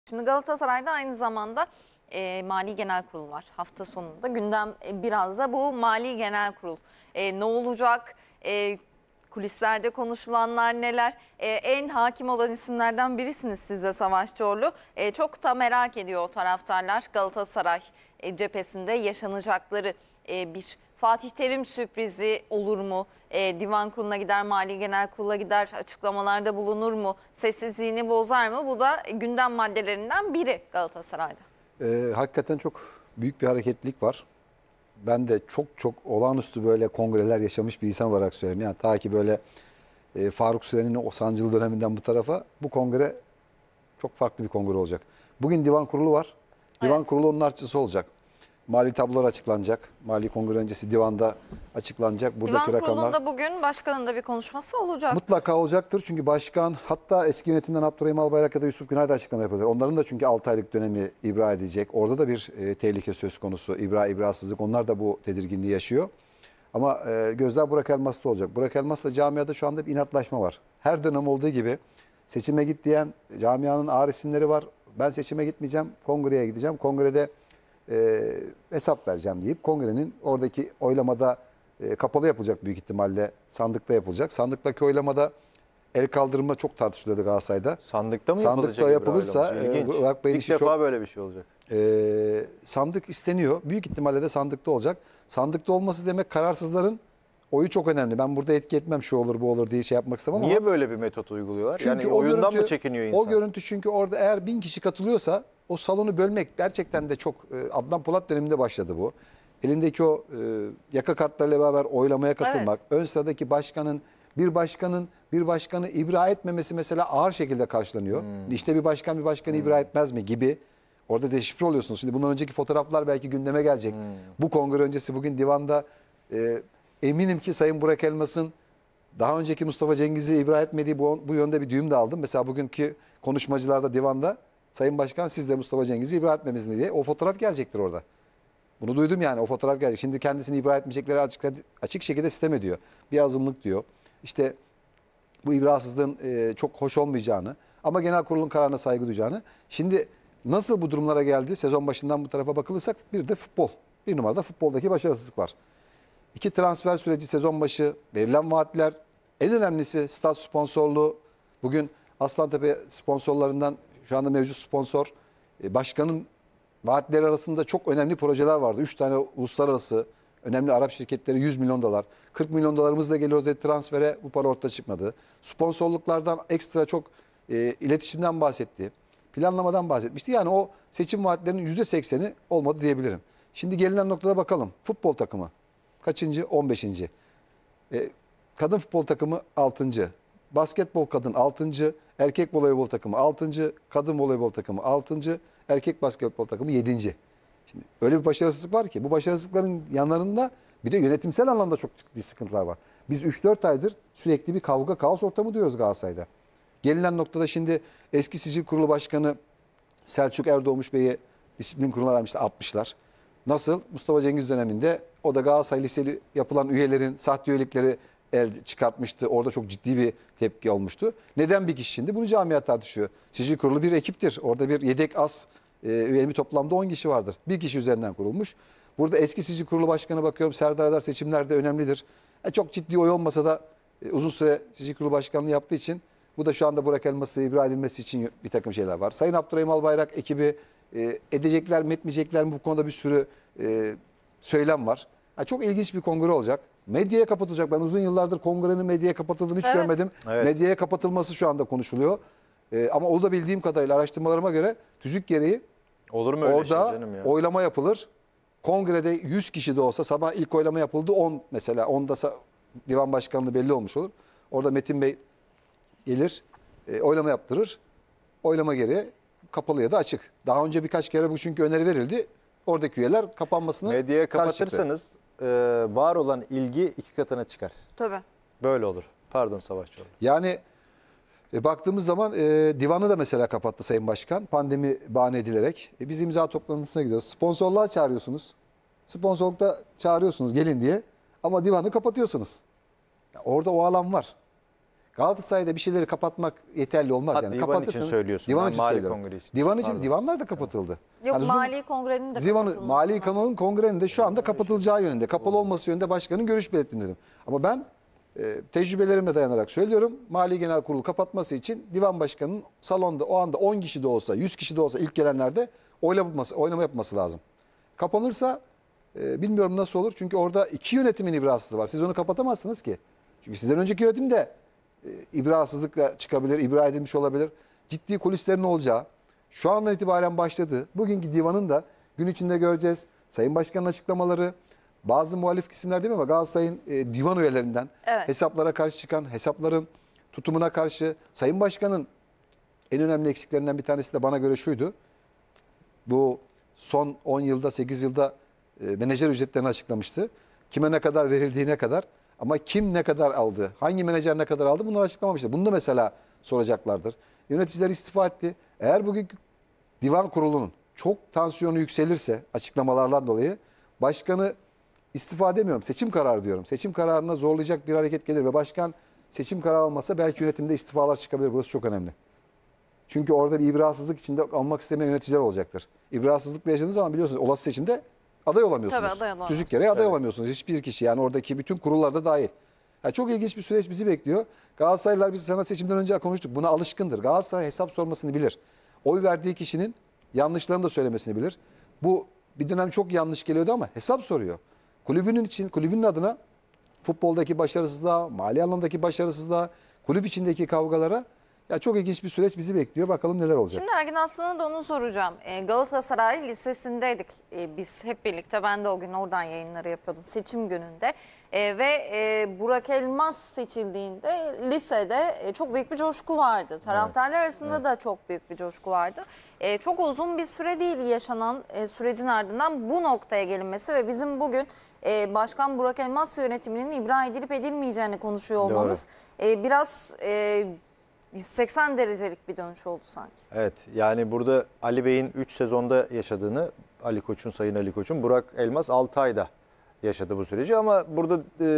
Şimdi Galatasaray'da aynı zamanda Mali Genel Kurul var hafta sonunda. Gündem biraz da bu Mali Genel Kurul. Ne olacak? Kulislerde konuşulanlar neler? En hakim olan isimlerden birisiniz siz de Savaş Çorlu. Çok da merak ediyor o taraftarlar Galatasaray cephesinde yaşanacakları. Bir Fatih Terim sürprizi olur mu? Divan Kurulu'na gider, Mali Genel Kurulu'na gider, açıklamalarda bulunur mu? Sessizliğini bozar mı? Bu da gündem maddelerinden biri Galatasaray'da. Hakikaten çok büyük bir hareketlilik var. Ben de çok olağanüstü böyle kongreler yaşamış bir insan olarak söyleyeyim. Yani ta ki böyle Faruk Süren'in o sancılı döneminden bu tarafa bu kongre çok farklı bir kongre olacak. Bugün divan kurulu var. Divan Evet. kurulu onun artçısı olacak. Mali tablolar açıklanacak. Mali kongre öncesi divanda açıklanacak. Buradaki Divan rakamlar Kurulu'nda bugün başkanın da bir konuşması olacak. mutlaka olacaktır. Çünkü başkan, hatta eski yönetimden Abdurrahim Albayrak ya da Yusuf Günay da açıklama yapıyorlar. Onların da çünkü 6 aylık dönemi ibra edecek. Orada da bir tehlike söz konusu. İbrasızlık. Onlar da bu tedirginliği yaşıyor. Ama gözler Burak Elmas'ta olacak. Burak Elmas'la camiada şu anda bir inatlaşma var. Her dönem olduğu gibi seçime git diyen camianın ağır isimleri var. Ben seçime gitmeyeceğim, kongreye gideceğim. Kongrede hesap vereceğim deyip kongrenin oradaki oylamada kapalı yapılacak büyük ihtimalle. Sandıkta yapılacak. Sandıktaki oylamada el kaldırma çok tartışılıyordu Galatasaray'da. Sandıkta mı Sandıkta yapılacak? yapılırsa İlginç. Burak Bey'in İlk işi defa çok böyle bir şey olacak. sandık isteniyor. Büyük ihtimalle de sandıkta olacak. Sandıkta olması demek kararsızların oyu çok önemli. Ben burada etki etmem şu olur bu olur diye şey yapmak istemem ama. Niye böyle bir metot uyguluyorlar? Çünkü Yani o oyundan görüntü, mı çekiniyor insan? O görüntü çünkü orada eğer 1000 kişi katılıyorsa o salonu bölmek gerçekten de çok Adnan Polat döneminde başladı bu. Elindeki o yaka kartlarıyla beraber oylamaya katılmak, ön sıradaki bir başkanı ibra etmemesi mesela ağır şekilde karşılanıyor. İşte bir başkanı ibra etmez mi gibi. Orada deşifre oluyorsunuz. Şimdi bundan önceki fotoğraflar belki gündeme gelecek. Bu kongre öncesi bugün divanda eminim ki Sayın Burak Elmas'ın daha önceki Mustafa Cengiz'i ibra etmediği bu yönde bir düğüm de aldım. Mesela bugünkü konuşmacılarda divanda Sayın Başkan siz de Mustafa Cengiz'i ibra etmemesini diye o fotoğraf gelecektir orada. Bunu duydum yani o fotoğraf gelecek. Şimdi kendisini ibra etmeyecekleri açık şekilde sistem ediyor. Bir azınlık diyor. İşte bu ibrasızlığın çok hoş olmayacağını ama genel kurulun kararına saygı duyacağını. Şimdi nasıl bu durumlara geldi? Sezon başından bu tarafa bakılırsak bir de futbol. Bir numarada futboldaki başarısızlık var. 2 transfer süreci sezon başı, verilen vaatler, en önemlisi stat sponsorluğu. Bugün Aslantepe sponsorlarından şu anda mevcut sponsor başkanın vaatleri arasında çok önemli projeler vardı. 3 tane uluslararası önemli Arap şirketleri 100 milyon dolar. 40 milyon dolarımızla geliyoruz dedi transfere, bu para ortaya çıkmadı. Sponsorluklardan ekstra çok iletişimden bahsetti. Planlamadan bahsetmişti. Yani o seçim vaatlerinin %80'i olmadı diyebilirim. Şimdi gelinen noktada bakalım. Futbol takımı kaçıncı? 15. Kadın futbol takımı 6. Basketbol kadın 6. Erkek voleybol takımı 6. Kadın voleybol takımı 6. Erkek basketbol takımı 7. Şimdi öyle bir başarısızlık var ki bu başarısızlıkların yanlarında bir de yönetimsel anlamda çok ciddi sıkıntılar var. Biz 3-4 aydır sürekli bir kavga kaos ortamı diyoruz Galatasaray'da. Gelinen noktada şimdi eski Sicil Kurulu Başkanı Selçuk Erdoğmuş Bey'i disiplin kuruluna vermişti 60'lar. Nasıl? Mustafa Cengiz döneminde o da Galatasaray Liseli yapılan üyelerin sahte üyelikleri çıkartmıştı. Orada çok ciddi bir tepki olmuştu. Neden bir kişi şimdi? Bunu camia tartışıyor. Sicil Kurulu bir ekiptir. Orada bir yedek az üyeli toplamda 10 kişi vardır. Bir kişi üzerinden kurulmuş. Burada eski Sicil Kurulu Başkanı bakıyorum. Serdar Adalar seçimlerde önemlidir. Çok ciddi oy olmasa da uzun süre Sicil Kurulu Başkanlığı yaptığı için bu da şu anda Burak Elmas'ı ibra edilmesi için bir takım şeyler var. Sayın Abdurrahim Albayrak ekibi edecekler mi etmeyecekler mi bu konuda bir sürü söylem var. Çok ilginç bir kongre olacak. Medyaya kapatılacak. Ben uzun yıllardır kongrenin medyaya kapatıldığını hiç görmedim. Evet. Medyaya kapatılması şu anda konuşuluyor. Ama o da bildiğim kadarıyla araştırmalarıma göre tüzük gereği Olur mu öyle şey orada canım ya? oylama yapılır. Kongrede 100 kişi de olsa sabah ilk oylama yapıldı 10 mesela 10'da divan başkanlığı belli olmuş olur. Orada Metin Bey gelir oylama yaptırır. Oylama gereği kapalı ya da açık. Daha önce birkaç kere bu çünkü öneri verildi. Oradaki üyeler kapanmasını Medyaya karşı çıktı. kapatırsanız var olan ilgi 2 katına çıkar. Tabii. Böyle olur. Pardon Savaş Çorlu. Yani baktığımız zaman divanı da mesela kapattı Sayın Başkan. Pandemi bahane edilerek. Biz imza toplantısına gidiyoruz. Sponsorluğa çağırıyorsunuz. Sponsorlukta çağırıyorsunuz gelin diye. Ama divanı kapatıyorsunuz. Orada o alan var. Galatasaray'da bir şeyleri kapatmak yeterli olmaz. Ha, yani divan kapatırsın. için söylüyorsun. Divan Ben için Mali söylüyorum. Kongre için. Divan için Pardon. divanlar da kapatıldı. Yok, Yani Mali Kongre'nin de Mali kapatılmasına. Kanal'ın kongrenin de şu anda kapatılacağı yönünde. Kapalı olması yönünde başkanın görüş belirttiğini dedim. Ama ben tecrübelerime dayanarak söylüyorum. Mali Genel Kurulu kapatması için divan başkanının salonda o anda 10 kişi de olsa 100 kişi de olsa ilk gelenlerde oylama yapması lazım. Kapanırsa bilmiyorum nasıl olur. Çünkü orada iki yönetimin ibrasızlığı var. Siz onu kapatamazsınız ki. Çünkü sizden önceki yönetim de ibrasızlıkla çıkabilir, ibra edilmiş olabilir. Ciddi kulislerin olacağı şu andan itibaren başladı. Bugünkü divanın da gün içinde göreceğiz. Sayın Başkan'ın açıklamaları, bazı muhalif kesimler değil mi ama Galatasaray'ın divan üyelerinden Evet. hesaplara karşı çıkan, hesapların tutumuna karşı Sayın Başkan'ın en önemli eksiklerinden bir tanesi de bana göre şuydu. Bu son 10 yılda, 8 yılda menajer ücretlerini açıklamıştı. Kime ne kadar verildiğine kadar ama kim ne kadar aldı, hangi menajer ne kadar aldı bunları açıklamamıştı. Bunu da mesela soracaklardır. Yöneticiler istifa etti. Eğer bugünkü divan kurulunun çok tansiyonu yükselirse açıklamalardan dolayı başkanı istifa demiyorum, seçim kararı diyorum. Seçim kararına zorlayacak bir hareket gelir ve başkan seçim kararı almasa belki yönetimde istifalar çıkabilir. Burası çok önemli. Çünkü orada bir ibrasızlık içinde almak istemeyen yöneticiler olacaktır. İbrasızlıkla yaşadığınız zaman biliyorsunuz olası seçimde aday olamıyorsunuz. Tabii, aday olamıyorsunuz. Düzük yere aday olamıyorsunuz. Hiçbir kişi yani oradaki bütün kurullarda dahil. Yani çok ilginç bir süreç bizi bekliyor. Galatasaraylılar biz sana seçimden önce konuştuk. Buna alışkındır. Galatasaray hesap sormasını bilir. Oy verdiği kişinin yanlışlarını da söylemesini bilir. Bu bir dönem çok yanlış geliyordu ama hesap soruyor. Kulübünün için, kulübünün adına futboldaki başarısızlığa, mali alandaki başarısızlığa, kulüp içindeki kavgalara ya çok ilginç bir süreç bizi bekliyor. Bakalım neler olacak. Şimdi Ergin Aslan'a da onu soracağım. Galatasaray Lisesi'ndeydik biz hep birlikte. Ben de o gün oradan yayınları yapıyordum seçim gününde. Burak Elmas seçildiğinde lisede çok büyük bir coşku vardı. Taraftarlar arasında da çok büyük bir coşku vardı. Çok uzun bir süre değil yaşanan sürecin ardından bu noktaya gelinmesi ve bizim bugün Başkan Burak Elmas yönetiminin ibra edilip edilmeyeceğini konuşuyor olmamız biraz 180 derecelik bir dönüş oldu sanki. Evet, yani burada Ali Bey'in 3 sezonda yaşadığını, Ali Koç'un, Sayın Ali Koç'un, Burak Elmas 6 ayda yaşadı bu süreci. Ama burada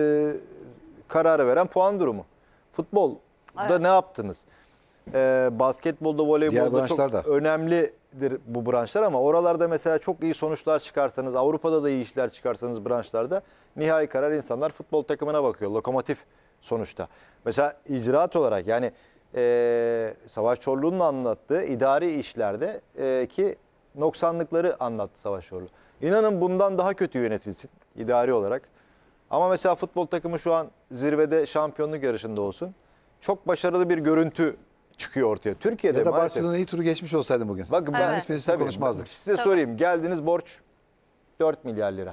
kararı veren puan durumu. Futbolda Evet. ne yaptınız? Basketbolda, Diğer voleybolda çok branşlar da. önemlidir bu branşlar ama oralarda mesela çok iyi sonuçlar çıkarsanız, Avrupa'da da iyi işler çıkarsanız branşlarda nihai karar insanlar futbol takımına bakıyor. Lokomotif sonuçta. Mesela icraat olarak yani Savaş Çorlu'nun anlattığı idari işlerde ki noksanlıkları anlattı Savaş Çorlu. İnanın bundan daha kötü yönetilsin idari olarak. Ama mesela futbol takımı şu an zirvede şampiyonluk yarışında olsun. Çok başarılı bir görüntü çıkıyor ortaya. Türkiye'de Ya da maalesef. Barcelona'yı turu geçmiş olsaydı bugün. Bakın ben Evet. Hiçbirisini tabii, konuşmazdık. size sorayım. Geldiniz borç 4 milyar lira.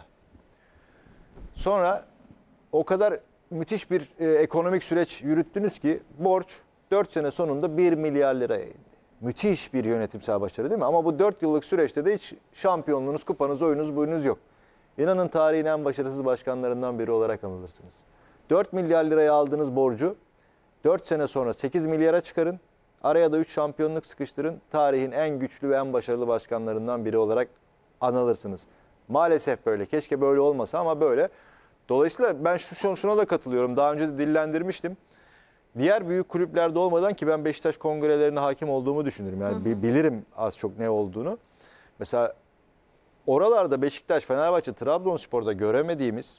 Sonra o kadar müthiş bir ekonomik süreç yürüttünüz ki borç 4 sene sonunda 1 milyar liraya indi. Müthiş bir yönetimsel başarı değil mi? Ama bu 4 yıllık süreçte de hiç şampiyonluğunuz, kupanız, oyunuz, buyunuz yok. İnanın tarihin en başarısız başkanlarından biri olarak anılırsınız. 4 milyar liraya aldığınız borcu 4 sene sonra 8 milyara çıkarın. Araya da 3 şampiyonluk sıkıştırın. Tarihin en güçlü ve en başarılı başkanlarından biri olarak anılırsınız. Maalesef böyle. Keşke böyle olmasa ama böyle. Dolayısıyla ben şuna da katılıyorum. Daha önce de dillendirmiştim. Diğer büyük kulüplerde olmadan ki ben Beşiktaş kongrelerine hakim olduğumu düşünürüm. Yani bilirim az çok ne olduğunu. Mesela oralarda Beşiktaş, Fenerbahçe, Trabzonspor'da göremediğimiz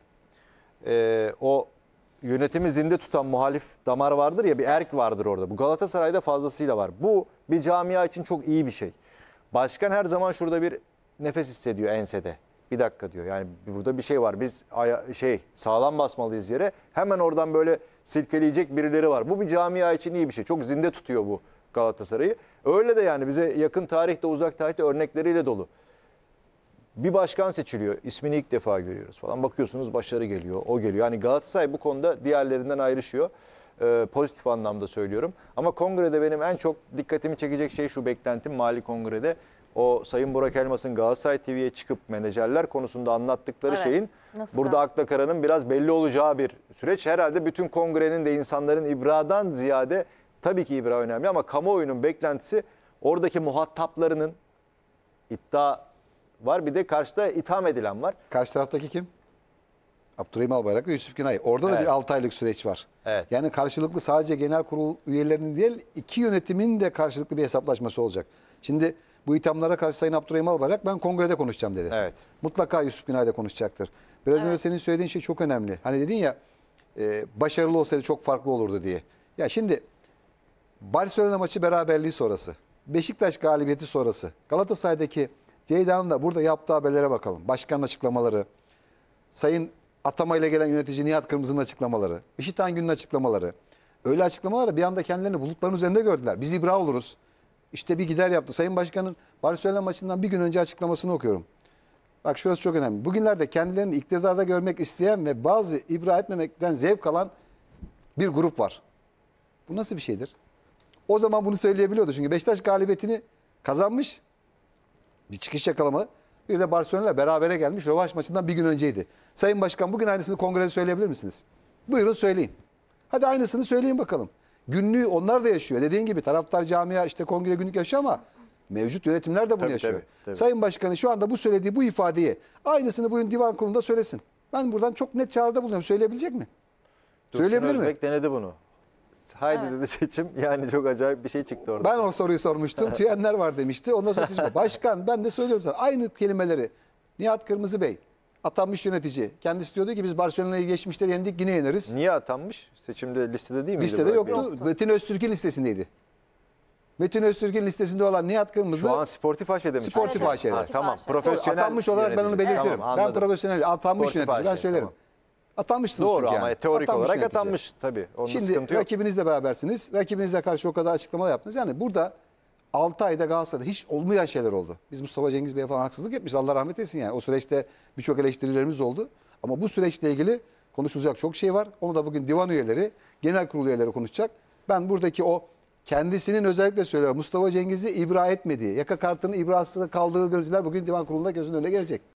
o yönetimi zinde tutan muhalif damar vardır ya, bir erk vardır orada. Bu Galatasaray'da fazlasıyla var. Bu bir camia için çok iyi bir şey. Başkan her zaman şurada bir nefes hissediyor ensede. Bir dakika diyor. Yani burada bir şey var. Biz sağlam basmalıyız yere. Hemen oradan böyle silkeleyecek birileri var. Bu bir camia için iyi bir şey. Çok zinde tutuyor bu Galatasaray'ı. Öyle de yani bize yakın tarihte, uzak tarihte örnekleriyle dolu. Bir başkan seçiliyor. İsmini ilk defa görüyoruz falan. Bakıyorsunuz başarı geliyor. O geliyor. Yani Galatasaray bu konuda diğerlerinden ayrışıyor. Pozitif anlamda söylüyorum. Ama kongrede benim en çok dikkatimi çekecek şey şu beklentim Mali Kongre'de. O Sayın Burak Elmas'ın Galatasaray TV'ye çıkıp menajerler konusunda anlattıkları Evet. şeyin Nasıl burada akla karanın biraz belli olacağı bir süreç. Herhalde bütün kongrenin de insanların ibradan ziyade tabii ki ibra önemli ama kamuoyunun beklentisi oradaki muhataplarının iddia var. Bir de karşıda itham edilen var. Karşı taraftaki kim? Abdurrahim Albayrak ve Yusuf Günay. Orada da Evet. bir 6 aylık süreç var. Evet. Yani karşılıklı sadece genel kurul üyelerinin değil, iki yönetimin de karşılıklı bir hesaplaşması olacak. Şimdi bu ithamlara karşı Sayın Abdurrahim Albayrak ben kongrede konuşacağım dedi. Evet. Mutlaka Yusuf Günay da konuşacaktır. Biraz önce senin söylediğin şey çok önemli. Hani dedin ya başarılı olsaydı çok farklı olurdu diye. Ya şimdi Barcelona maçı beraberliği sonrası, Beşiktaş galibiyeti sonrası, Galatasaray'daki Ceyda'nın da burada yaptığı haberlere bakalım. Başkanın açıklamaları, Sayın atamayla gelen yönetici Nihat Kırmızı'nın açıklamaları, Işit Hangün'ün açıklamaları. Öyle açıklamalar bir anda kendilerini bulutların üzerinde gördüler. Biz ibra oluruz. İşte bir gider yaptı. Sayın Başkan'ın Barcelona maçından bir gün önce açıklamasını okuyorum. Bak şurası çok önemli. Bugünlerde kendilerini iktidarda görmek isteyen ve bazı ibra etmemekten zevk alan bir grup var. Bu nasıl bir şeydir? O zaman bunu söyleyebiliyordu. Çünkü Beşiktaş galibiyetini kazanmış. Bir çıkış yakalama. Bir de Barcelona'yla berabere gelmiş. Rövanş maçından bir gün önceydi. Sayın Başkan bugün aynısını kongrede söyleyebilir misiniz? Buyurun söyleyin. Hadi aynısını söyleyin bakalım. Günlüğü onlar da yaşıyor. Dediğin gibi taraftar camia işte kongre günlük yaşıyor ama mevcut yönetimler de bunu Tabii, yaşıyor. tabii. Sayın Başkanı şu anda bu söylediği bu ifadeyi aynısını bugün divan kurulunda söylesin. Ben buradan çok net çağrıda bulunuyorum. Söyleyebilecek mi? Dursun Söyleyebilir mi? Özbek denedi bunu. Haydi Evet. dedi seçim. Yani çok acayip bir şey çıktı orada. Ben o soruyu sormuştum. Tüyenler var demişti. Ondan sonra seçim. Başkan ben de söylüyorum sana. Aynı kelimeleri Nihat Kırmızı Bey atanmış yönetici. Kendisi diyordu ki biz Barcelona'yı geçmişte yendik yine yeneriz. Niye atanmış? Seçimde listede değil miydi? Listede Burak Bey? yoktu. Metin Öztürk'ün listesindeydi. Metin Öztürk'ün listesinde olan Nihat Kırmızı Şu an sportif aşede mi? Sportif Evet, AŞ'de. Ha, sportif tamam. AŞ'de. Profesyonel atanmış olarak ben onu yönetici. belirtirim. Tamam, Ben anladım. profesyonel atanmış Sportif yönetici ben AŞ, söylerim. tamam. Atanmışsınız Doğru çünkü ama yani. teorik Atanmış olarak yönetici. atanmış tabii. Onun Şimdi sıkıntı yok. rakibinizle berabersiniz. Rakibinizle karşı o kadar açıklamalar yaptınız. Yani burada 6 ayda Galatasaray'da hiç olmayan şeyler oldu. Biz Mustafa Cengiz Bey'e falan haksızlık yapmış. Allah rahmet etsin yani. O süreçte birçok eleştirilerimiz oldu. Ama bu süreçle ilgili konuşulacak çok şey var. Onu da bugün divan üyeleri, genel kurul üyeleri konuşacak. Ben buradaki o kendisinin özellikle söylüyorum Mustafa Cengiz'i ibra etmediği, yaka kartının ibrasında kaldığı görüntüler bugün divan kurulunda gözünün önüne gelecek.